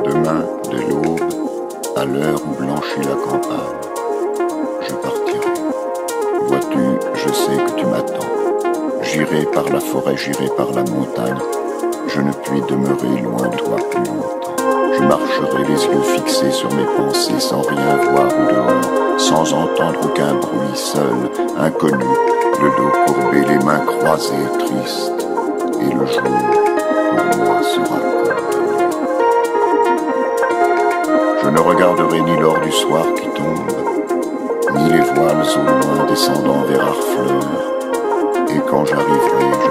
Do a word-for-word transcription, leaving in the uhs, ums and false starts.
Demain, de l'aube, à l'heure où blanchit la campagne, je partirai. Vois-tu, je sais que tu m'attends. J'irai par la forêt, j'irai par la montagne. Je ne puis demeurer loin de toi plus longtemps. Je marcherai les yeux fixés sur mes pensées, sans rien voir au dehors, sans entendre aucun bruit, seul, inconnu, le dos courbé, les mains croisées, triste. Et le jour, pour moi, sera comme la nuit. Je ne regarderai ni l'or du soir qui tombe, ni les voiles au loin descendant vers Harfleur. Et quand j'arriverai,